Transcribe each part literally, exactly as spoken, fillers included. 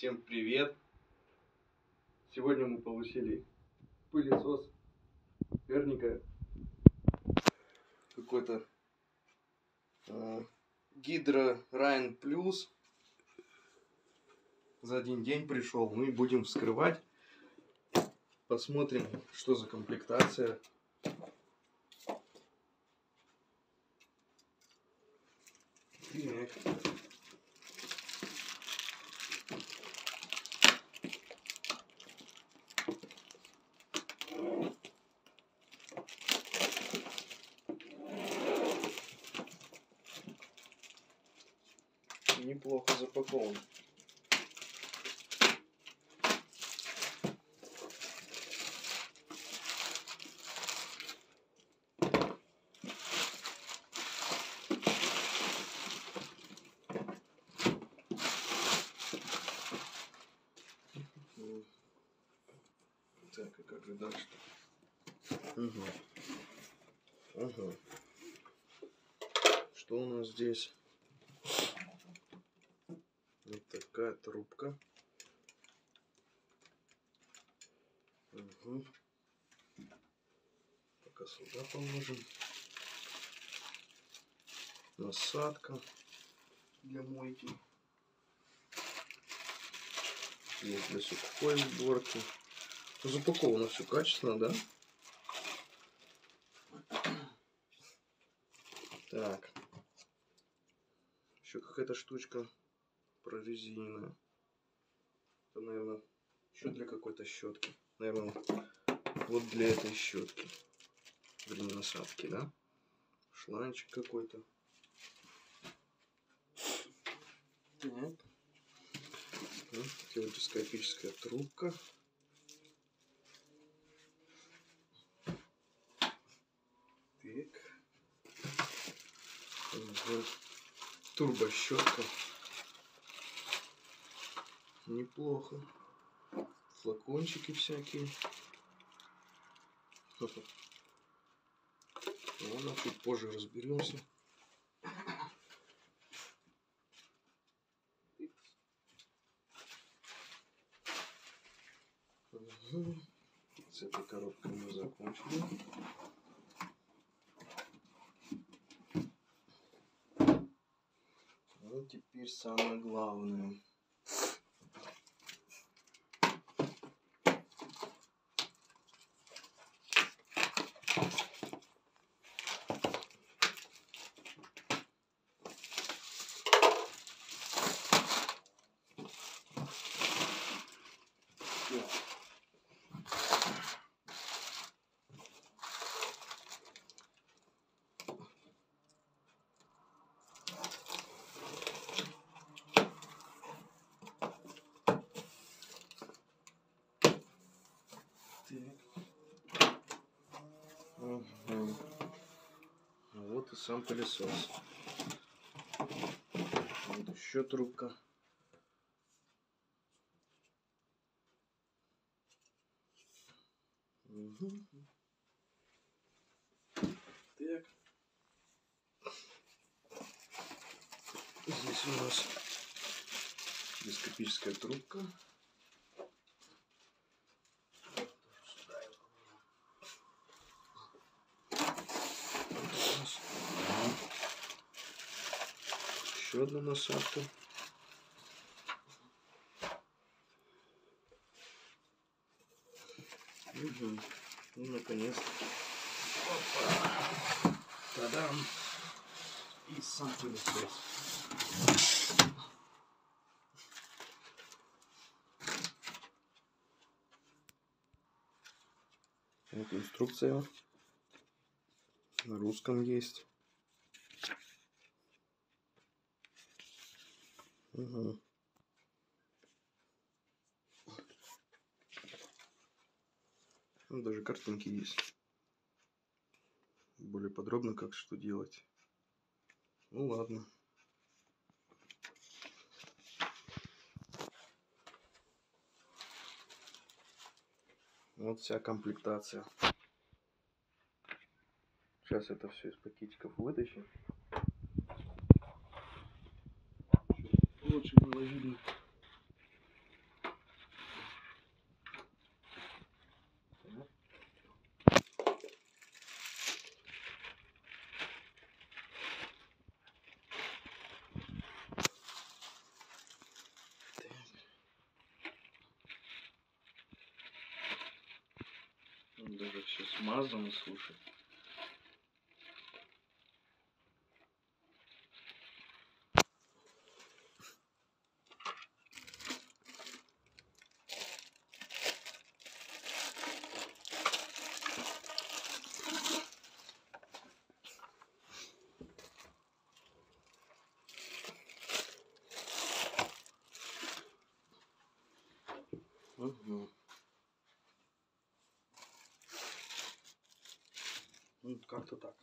Всем привет! Сегодня мы получили пылесос Верника, какой-то э, Гидро Райн Плюс. За один день пришел. Мы будем вскрывать, посмотрим, что за комплектация. Так. Неплохо запакован. Так, и как же дальше? Угу. Ага. Что у нас здесь? Вот такая трубка. Угу. Пока сюда положим. Насадка для мойки. Есть для сухой сборки. Запаковано все качественно, да? Так. Еще какая-то штучка прорезиненная. Это, наверное, еще для какой-то щетки. Наверное, вот для этой щетки. Вернее, насадки, да? Шланчик какой-то. Так. Вот, телескопическая трубка. Так. Вот. Турбощетка. Неплохо. Флакончики всякие. Ладно, тут позже разберемся. Угу. С этой коробкой мы закончили. Ну, теперь самое главное. Угу. Вот и сам пылесос. Вот еще трубка. Угу. Так. Здесь у нас телескопическая трубка. Еще одна насадка. Угу. Ну, наконец-то. Та-дам! И сам пылесос. Вот инструкция. На русском есть. Угу. Ну, даже картинки есть. Более подробно, как что делать. Ну ладно. Вот вся комплектация. Сейчас это все из пакетиков вытащим. Лучше было видно. смазанный, слушай. Угу. Ну, как-то так.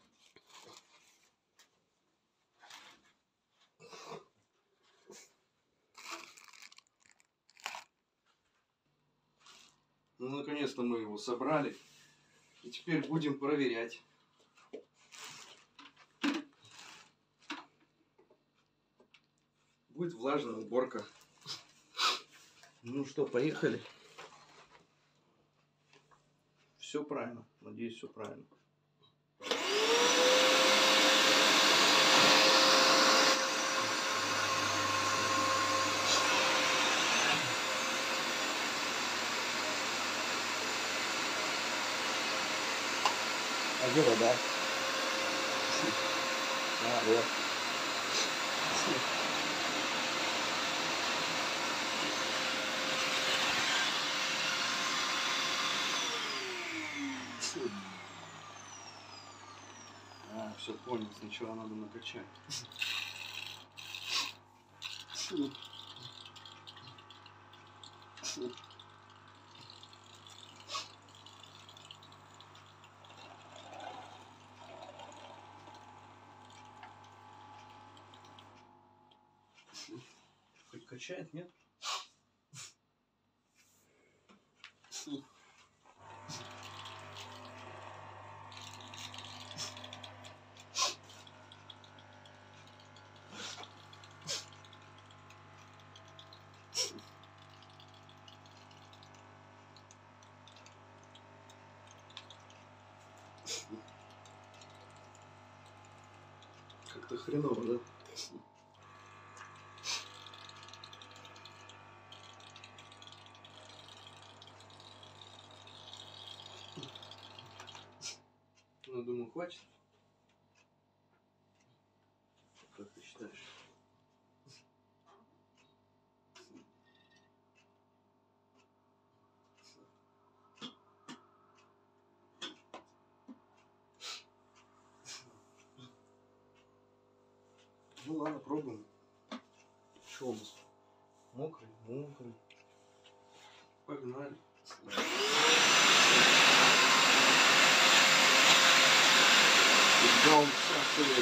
Ну, наконец-то мы его собрали. И теперь будем проверять. Будет влажная уборка. Ну что, поехали. Все правильно. Надеюсь, все правильно. А где вода? А, вот. А, все понял. Сначала надо накачать. Хоть качает, нет? Как-то хреново, да? Ну, думаю, хватит. Как ты считаешь? Ну ладно, пробуем. Что у нас? Мокрый, мокрый. Погнали. Даун всасывает.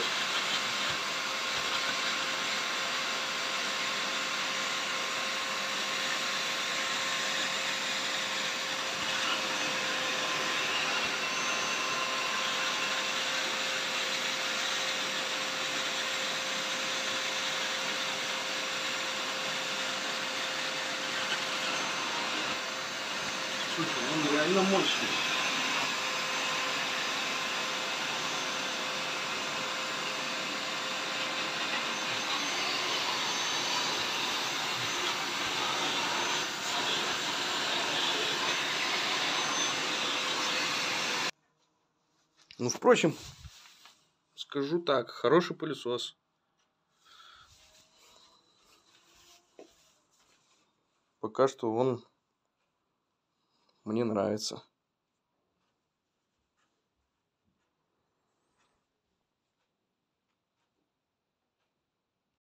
Слушай, он реально мощный. Ну, впрочем, скажу так, хороший пылесос. Пока что он мне нравится.